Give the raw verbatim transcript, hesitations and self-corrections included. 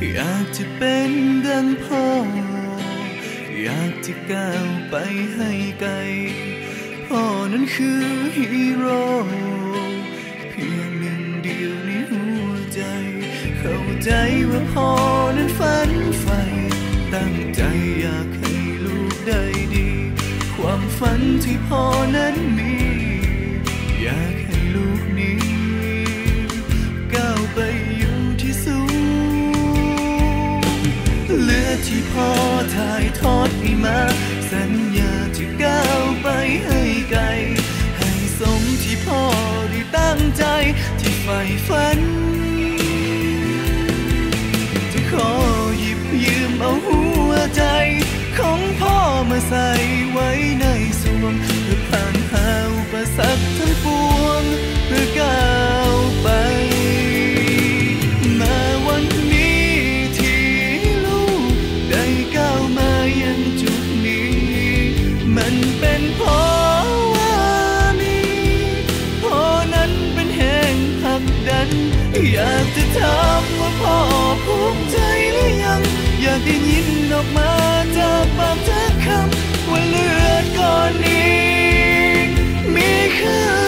อยากจะเป็นดังพ่ออยากจะก้าวไปให้ไกลพ่อนั้นคือฮีโร่เพียงหนึ่งเดียวในหัวใจเข้าใจว่าพ่อนั้นฝันใฝ่ตั้งใจอยากให้ลูกได้ดีความฝันที่พ่อนั้นมีอยากให้ลูกนี้ก้าวไปอยู่ที่สูงเหลือที่พ่อถ่ายทอดให้มาสัญญาจะก้าวไปให้ไกลให้สมที่พ่อได้ตั้งใจที่ใฝ่ฝันจะขอหยิบยืมเอาหัวใจของพ่อมาใส่ไว้ในสวงเพื่อผ่านหาอุปสรรคทั้งปวงเพื่อก้าวไปมาวันนี้ที่ลูกได้ก้าวมายังจุดนี้มันเป็นเพราะว่ามีพ่อนั้นเป็นแห่งผลักดันอยากจะถามว่าพ่อภูมิใจหรือยังอยากได้ยินออกมาจากปากสักคำว่าเลือดก้อนนี้มีค่า